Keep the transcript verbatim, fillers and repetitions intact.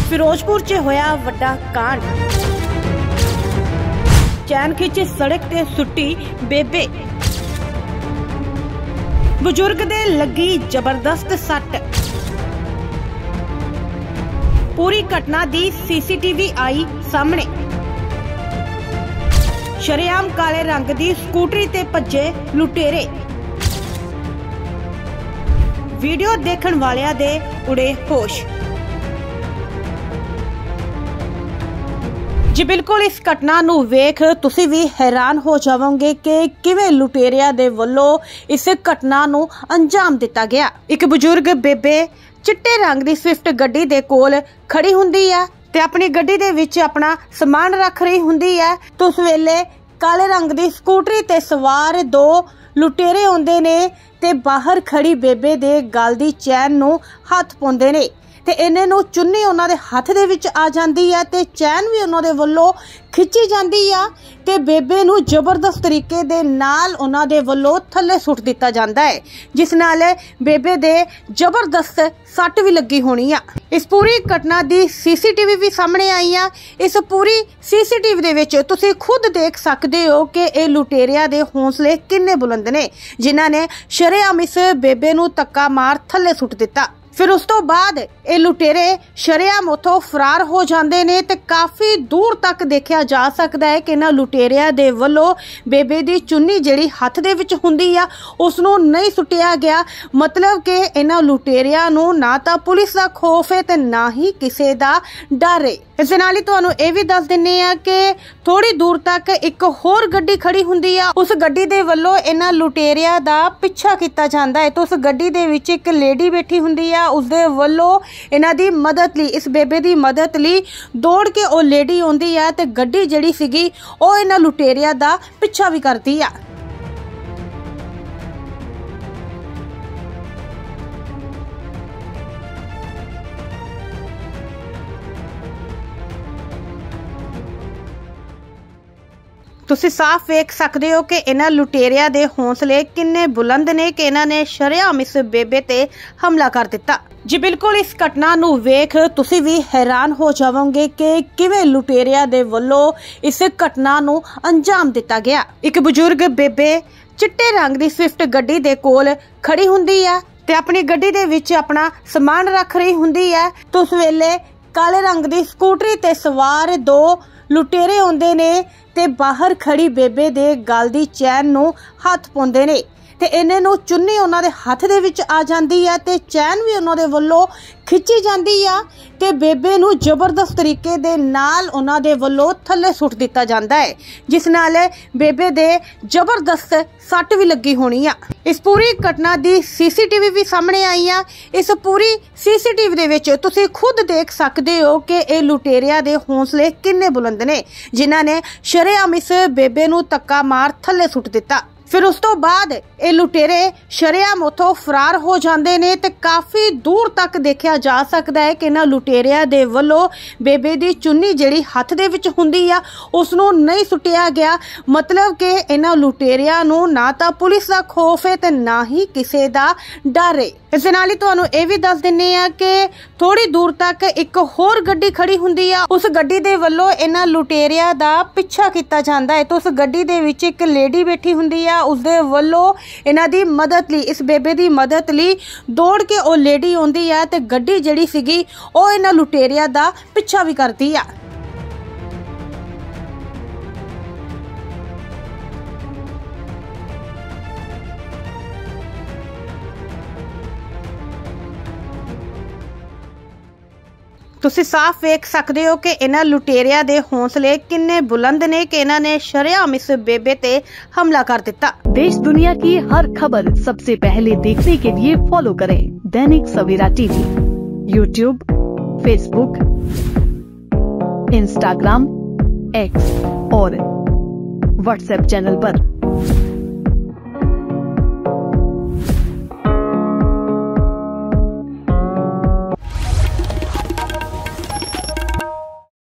फिरोजपुर च होया वड्डा कांड। चैन खिच सड़क ते सुट्टी बेबे, बुजुर्ग दे लगी जबरदस्त सट। पूरी घटना दी सीसीटीवी आई सामने। शरेआम काले रंग दी स्कूटरी ते भज्जे लुटेरे। वीडियो देखण वालियां दे उड़े होश। जी बिल्कुल, इस घटना नूं वेख तुसीं भी हैरान हो जावोगे कि किवें लुटेरिया दे वल्लों इस घटना नूं अंजाम दिता गया। एक बुजुर्ग बेबे चिट्टे रंग दी स्विफ्ट गड्डी दे कोल खड़ी हुंदी है ते अपनी गड्डी दे विच अपना समान रख रही हुंदी है तो उस वेले काले रंग दी स्कूटरी ते सवार दो लुटेरे आउंदे ने ते बाहर खड़ी बेबे दे गल दी चैन नूं हत्थ पाउंदे ने ते इन्ने नूं चुन्नी उन्हां दे हत्थ दे विच आ जांदी है ते चैन भी उन्हां दे वल्लों खिच्ची जांदी आ ते बेबे नूं जबरदस्त तरीके दे नाल उन्हां दे वल्लों थल्ले सुट दिता जांदा है, जिस नाल बेबे दे जबरदस्त सट भी लगी होनी आ। इस पूरी घटना दी सीसीटीवी भी सामने आई आ। इस पूरी सीसीटीवी दे विच तुसीं खुद देख सकदे हो कि इह लुटेरिया दे हौसले किन्ने बुलंद ने, जिन्हां ने शरेआम इस बेबे नूं धक्का मार थल्ले सुट दिता। फिर उस तो बाद ये लुटेरे शरेआम उथों फरार हो जाते ने ते काफी दूर तक देखा जा सकता है कि इन्हां लुटेरिया दे वल्लों बेबे दी चुन्नी जिहड़ी हत्थ दे विच हुंदी आ उस नूं नहीं सुटिया गया। मतलब कि इन्हां लुटेरिया नूं ना तां पुलिस दा खौफ है ते ना ही किसे दा डर है। इस दे नाल ही तुहानूं इह भी दस दिन्ने आ कि थोड़ी दूर तक एक होर गड्डी खड़ी हुंदी आ, उस गड्डी दे वल्लों इन्हां लुटेरिया दा पिछा कीता जांदा है तो उस गड्डी दे विच एक लेडी बैठी हुंदी आ, उसदे वल्लों इन्हां दी मदद लई इस बेबे दी मदद लई दौड़ के ओ लेडी आउंदी आ ते गड्डी जिहड़ी सीगी ओ इन्हां लुटेरिया दा पिछा भी करदी आ। तुसीं साफ वेख सकदे हो कि इन्हां लुटेरिया दे हौसले किन्ने बुलंद ने कि इन्हां ने शरेआम इस बेबे ते हमला कर दिता। जी बिल्कुल, इस घटना नूं वेख तुसीं भी हैरान हो जावोगे कि किवें लुटेरिया दे वल्लों इस घटना नूं अंजाम दिता गया। एक बुजुर्ग बेबे चिट्टे रंग दी स्विफ्ट गड्डी दे कोल खड़ी हुंदी है ते अपनी गड्डी दे विच अपना समान रख रही हुंदी है तो उस वेले काले रंग दी स्कूटरी ते सवार दो लुटेरे आउंदे ने ते बाहर खड़ी बेबे दे गल दी चैन नूं हत्थ पाउंदे ने ते इन्ने नूं चुन्नी उन्हां दे हत्थ दे विच आ जांदी है ते चैन भी उन्हां दे वल्लों खिच्ची जांदी आ ते बेबे नूं जबरदस्त तरीके दे नाल उन्हां दे वल्लों थल्ले सुट दिता जांदा है, जिस नाल बेबे दे जबरदस्त सट भी लगी होनी आ। इस पूरी घटना दी सीसीटीवी भी सामने आई आ। इस पूरी सीसीटीवी दे विच तुसीं खुद देख सकदे हो कि इह लुटेरिया दे हौसले किन्ने बुलंद ने, जिन्हां ने शरेआम इस बेबे नूं धक्का मार थल्ले सुट दिता। फिर उस तो बाद ये लुटेरे शरेआम उथों फरार हो जाते ने ते काफी दूर तक देखा जा सकता है कि इन्हां लुटेरिया दे वल्लों बेबे दी चुन्नी जिहड़ी हत्थ दे विच हुंदी आ उस नूं नहीं सुटिया गया। मतलब कि इन्हां लुटेरिया नूं ना तां पुलिस दा खौफ है ते ना ही किसे दा डर है। इस दे नाल ही तुहानूं इह भी दस दिन्ने आ कि थोड़ी दूर तक एक होर गड्डी खड़ी हुंदी आ, उस गड्डी दे वल्लों इन्हां लुटेरिया दा पिछा कीता जांदा है तो उस गड्डी दे विच एक लेडी बैठी हुंदी आ, उसदे वल्लों इन्हां दी मदद लई इस बेबे दी मदद लई दौड़ के ओ लेडी आउंदी आ ते गड्डी जिहड़ी सीगी ओ इन्हां लुटेरिया दा पिछा भी करदी आ। तुसीं साफ वेख सकदे हो कि इन्हां लुटेरिया दे हौसले किन्ने बुलंद ने कि इन्हां ने शरेआम इस बेबे ते हमला कर दिता। देश दुनिया की हर खबर सबसे पहले देखने के लिए फॉलो करें Dainik Savera TV, YouTube, Facebook, Instagram, X और व्हाट्सएप चैनल पर।